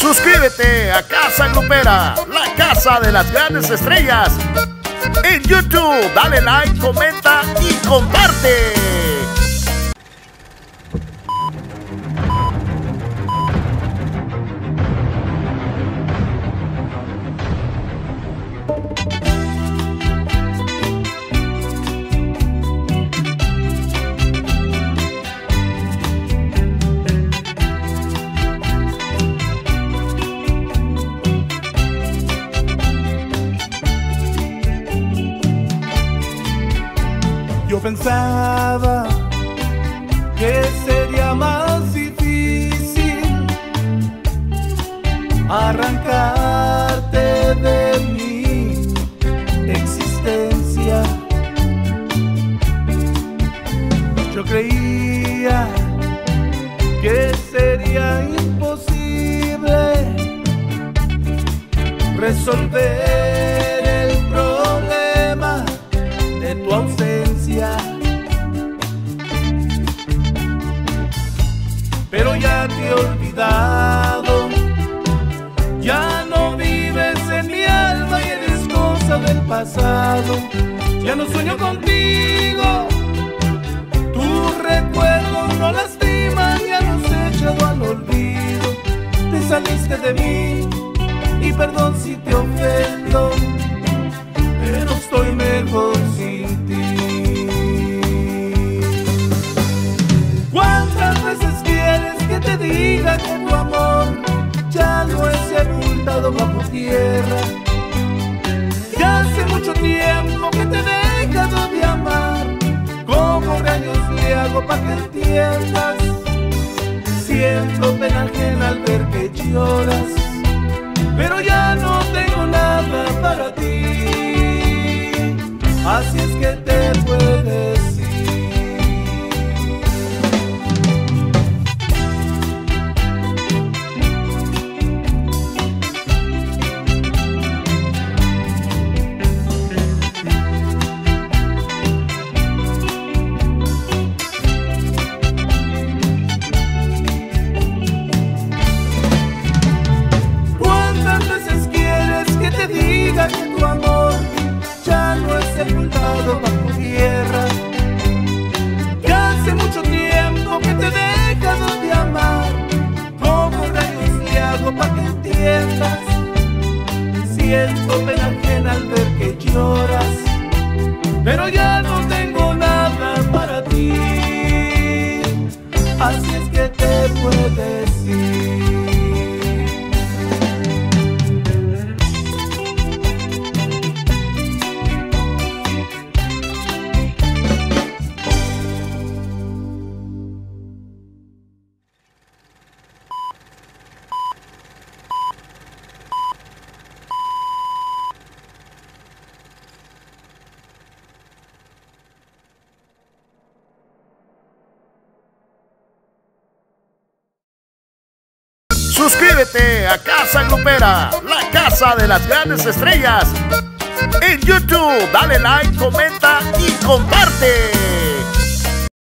Suscríbete a Casa Grupera, la casa de las grandes estrellas. En YouTube, dale like, comenta y comparte. Yo pensaba que sería más difícil arrancarte de mi existencia. Yo creía que sería imposible resolver el problema de tu ausencia. Pero ya te he olvidado, ya no vives en mi alma y eres cosa del pasado. Ya no sueño contigo, tu recuerdo no lastima, ya nos he echado al olvido. Te saliste de mí y perdón si te ofendo, pero estoy mejor sin ti. ¿Cuántas veces quieres que te diga que tu amor ya no es sepultado bajo tierra? Ya hace mucho tiempo que te he dejado de amar. ¿Cómo rayos le hago para que entiendas? Siento pena ajena al ver que lloras, pero ya no tengo nada para ti. Así es que te puedes ir. Que tu amor ya no es sepultado bajo tierra. Ya hace mucho tiempo que te he dejado de amar. ¿Cómo rayos le hago para que entiendas? Siento pena ajena al ver que lloras, pero ya no tengo nada para ti. Así es que te puedes ir. Suscríbete a Casa Grupera, la casa de las grandes estrellas. En YouTube, dale like, comenta y comparte.